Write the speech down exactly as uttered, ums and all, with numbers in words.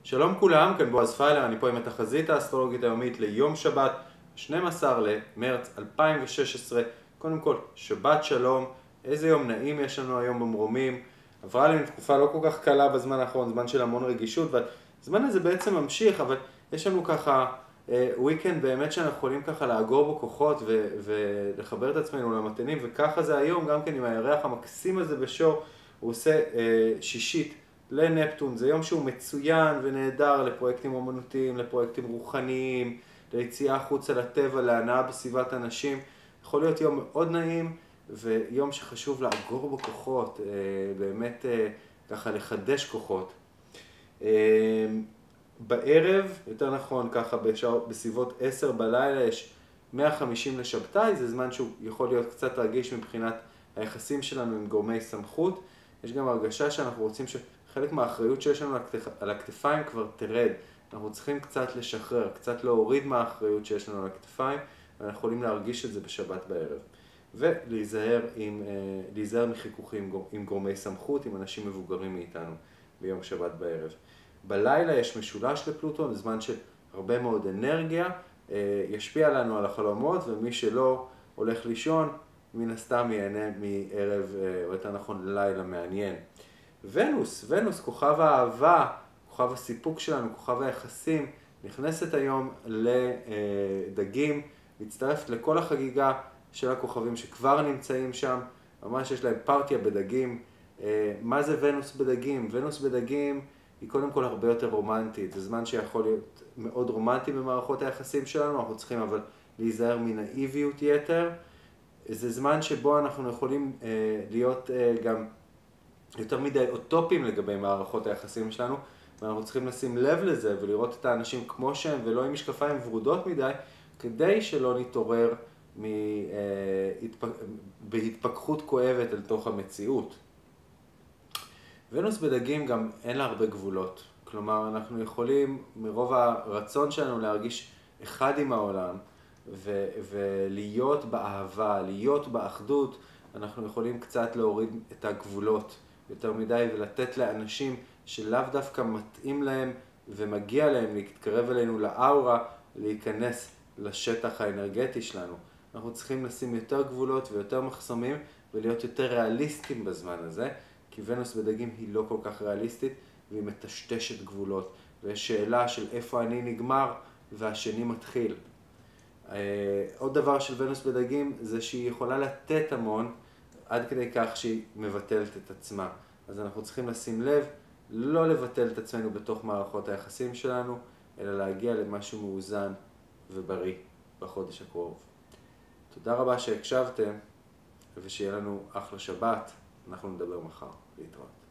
שלום כולם, כאן בועז פיילר, אני פה עם התחזית האסטרולוגית היומית ליום שבת, שנים עשר למרץ אלפיים ושש עשרה. קודם כל, שבת שלום, איזה יום נעים יש לנו היום במרומים. עברה לי תקופה לא כל כך קלה בזמן האחרון, זמן של המון רגישות, והזמן הזה בעצם ממשיך, אבל יש לנו ככה וויקנד באמת שאנחנו יכולים ככה לאגור בו כוחות ו- ולחבר את עצמנו למתנים, וככה זה היום, גם כן עם הירח המקסים הזה בשור, הוא עושה אה, שישית לנפטון. זה יום שהוא מצוין ונהדר לפרויקטים אומנותיים, לפרויקטים רוחניים, ליציאה החוצה לטבע, להנאה בסביבת אנשים. יכול להיות יום מאוד נעים ויום שחשוב לאגור בו כוחות, באמת ככה לחדש כוחות. בערב, יותר נכון ככה בשעות, בסביבות עשר בלילה יש מאה וחמישים לשבתאי, זה זמן שהוא יכול להיות קצת רגיש מבחינת היחסים שלנו עם גורמי סמכות. יש גם הרגשה שאנחנו רוצים שחלק מהאחריות שיש לנו על הכתפיים כבר תרד. אנחנו צריכים קצת לשחרר, קצת להוריד מהאחריות שיש לנו על הכתפיים, ואנחנו יכולים להרגיש את זה בשבת בערב. ולהיזהר עם, להיזהר מחיכוכים עם גורמי סמכות, עם אנשים מבוגרים מאיתנו ביום שבת בערב. בלילה יש משולש לפלוטון, זמן של הרבה מאוד אנרגיה, ישפיע לנו על החלומות, ומי שלא הולך לישון, מן הסתם ייהנה מערב, או יותר נכון, לילה מעניין. ונוס, ונוס, כוכב האהבה, כוכב הסיפוק שלנו, כוכב היחסים, נכנסת היום לדגים, מצטרפת לכל החגיגה של הכוכבים שכבר נמצאים שם, ממש יש להם פרטיה בדגים. מה זה ונוס בדגים? ונוס בדגים היא קודם כל הרבה יותר רומנטית, זה זמן שיכול להיות מאוד רומנטי במערכות היחסים שלנו, אנחנו צריכים אבל להיזהר מנאיביות יתר. זה זמן שבו אנחנו יכולים אה, להיות אה, גם יותר מדי אוטופיים לגבי מערכות היחסים שלנו, ואנחנו צריכים לשים לב לזה ולראות את האנשים כמו שהם ולא עם משקפיים ורודות מדי, כדי שלא נתעורר מ, אה, התפ... בהתפכחות כואבת אל תוך המציאות. ונוס בדגים גם אין לה הרבה גבולות, כלומר אנחנו יכולים מרוב הרצון שלנו להרגיש אחד עם העולם ו- ולהיות באהבה, להיות באחדות, אנחנו יכולים קצת להוריד את הגבולות יותר מדי ולתת לאנשים שלאו דווקא מתאים להם ומגיע להם להתקרב אלינו לאורה, להיכנס לשטח האנרגטי שלנו. אנחנו צריכים לשים יותר גבולות ויותר מחסומים ולהיות יותר ריאליסטים בזמן הזה, כי ונוס בדגים היא לא כל כך ריאליסטית והיא מטשטשת גבולות, ויש שאלה של איפה אני נגמר והשני מתחיל. עוד דבר של ונוס בדגים זה שהיא יכולה לתת המון עד כדי כך שהיא מבטלת את עצמה. אז אנחנו צריכים לשים לב, לא לבטל את עצמנו בתוך מערכות היחסים שלנו, אלא להגיע למשהו מאוזן ובריא בחודש הקרוב. תודה רבה שהקשבתם, ושיהיה לנו אחלה שבת. אנחנו נדבר מחר. להתראות.